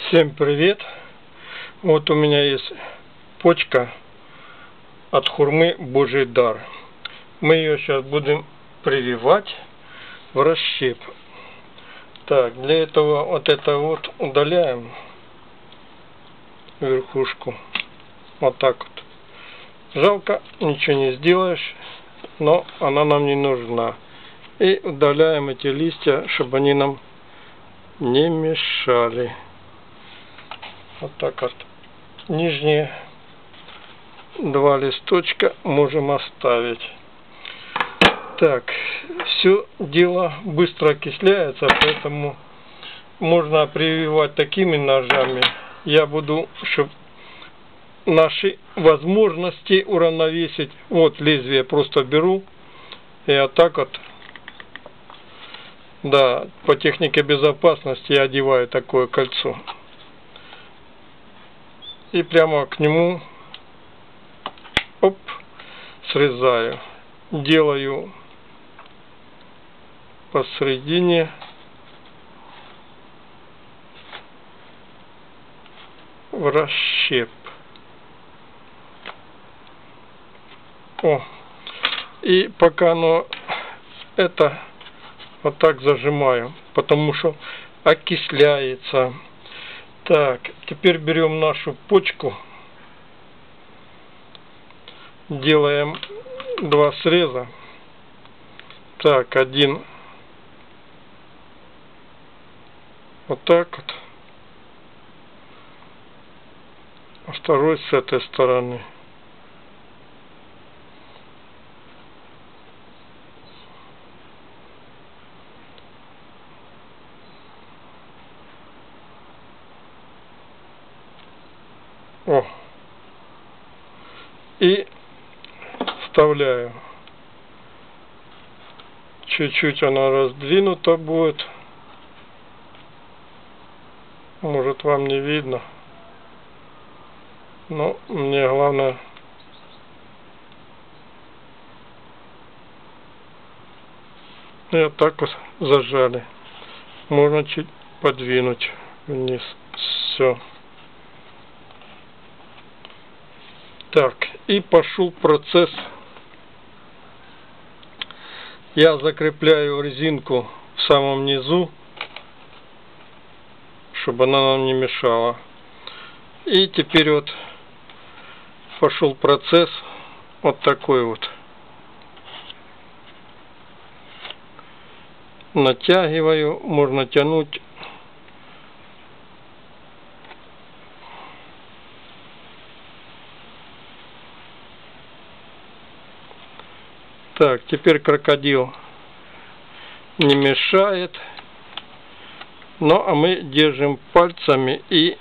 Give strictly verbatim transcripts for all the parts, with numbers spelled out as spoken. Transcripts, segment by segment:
Всем привет! Вот у меня есть почка от хурмы Божий дар. Мы ее сейчас будем прививать в расщеп. Так, для этого вот это вот удаляем верхушку. Вот так вот. Жалко, ничего не сделаешь, но она нам не нужна. И удаляем эти листья, чтобы они нам не мешали. Вот так вот. Нижние два листочка можем оставить. Так, все дело быстро окисляется, поэтому можно прививать такими ножами. Я буду, чтобы наши возможности уравновесить. Вот лезвие просто беру и вот так вот. Да, по технике безопасности я одеваю такое кольцо. И прямо к нему оп, срезаю. Делаю посередине в расщеп. О, и пока оно это вот так зажимаю, потому что окисляется. Так, теперь берем нашу почку, делаем два среза. Так, один вот так вот, а второй с этой стороны. О. И вставляю. Чуть-чуть она раздвинута будет. Может, вам не видно. Но мне главное и вот так вот зажали. Можно чуть подвинуть вниз. Все. Так, и пошел процесс. Я закрепляю резинку в самом низу, чтобы она нам не мешала. И теперь вот пошел процесс вот такой вот. Натягиваю, можно тянуть. Так, теперь крокодил не мешает. Ну, а мы держим пальцами и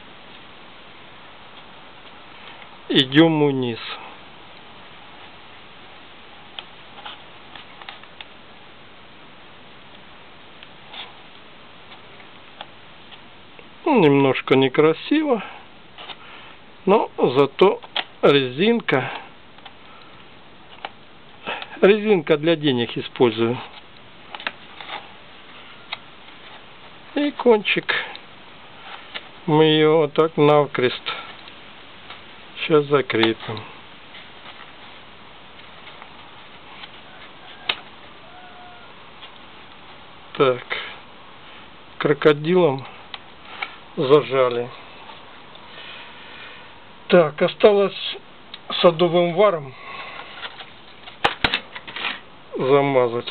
идем вниз. Немножко некрасиво, но зато резинка. Резинка для денег использую. И кончик. Мы ее вот так навкрест сейчас закрепим. Так. Крокодилом зажали. Так, осталось садовым варом замазать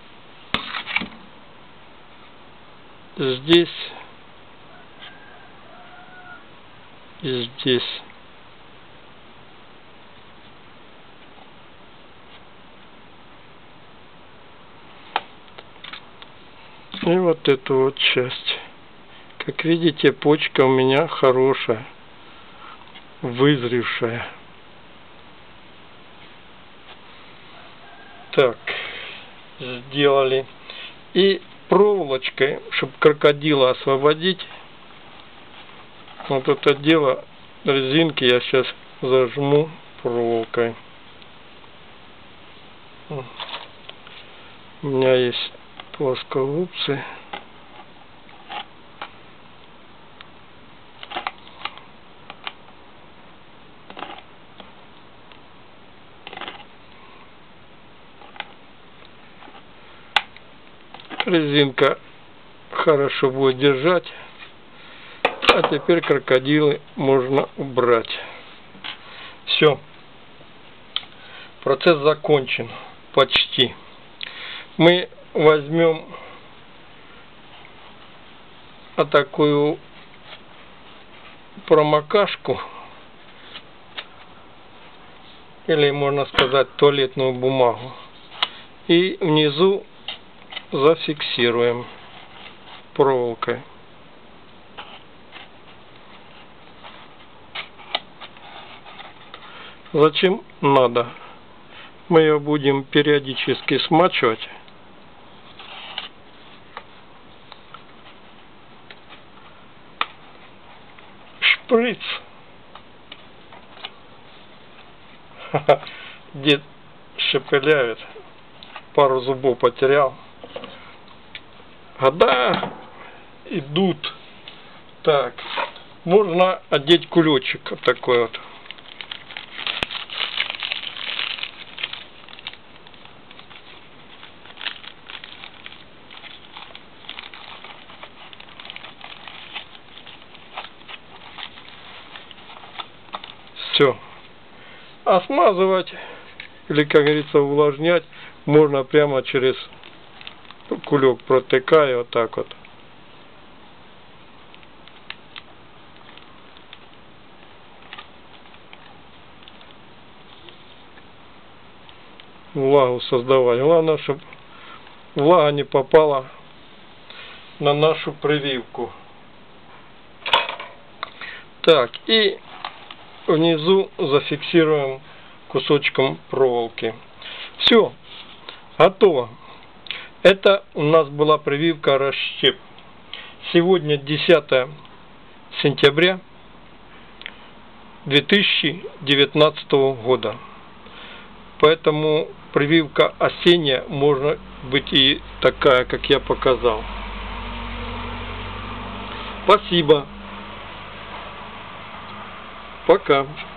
здесь и здесь. И вот эту вот часть. Как видите, почка у меня хорошая, вызревшая. Так, сделали. И проволочкой, чтобы крокодила освободить, вот это дело резинки я сейчас зажму проволокой. У меня есть плоскогубцы. резинка хорошо будет держать. А теперь крокодилы можно убрать. Все. Процесс закончен. Почти. Мы возьмем а такую промокашку, или можно сказать туалетную бумагу, и внизу зафиксируем проволокой. Зачем надо? Мы ее будем периодически смачивать. Шприц. Дед шепелявит. Пару зубов потерял. Года идут. Так. Можно одеть кулечек вот такой вот. Все. А смазывать, или, как говорится, увлажнять, можно прямо через кулек, протыкая вот так вот. Влагу создавать. Главное, чтобы влага не попала на нашу прививку. Так, и внизу зафиксируем кусочком проволоки. Все, готово. Это у нас была прививка расщеп. Сегодня десятое сентября две тысячи девятнадцатого года. Поэтому прививка осенняя может быть и такая, как я показал. Спасибо. Пока.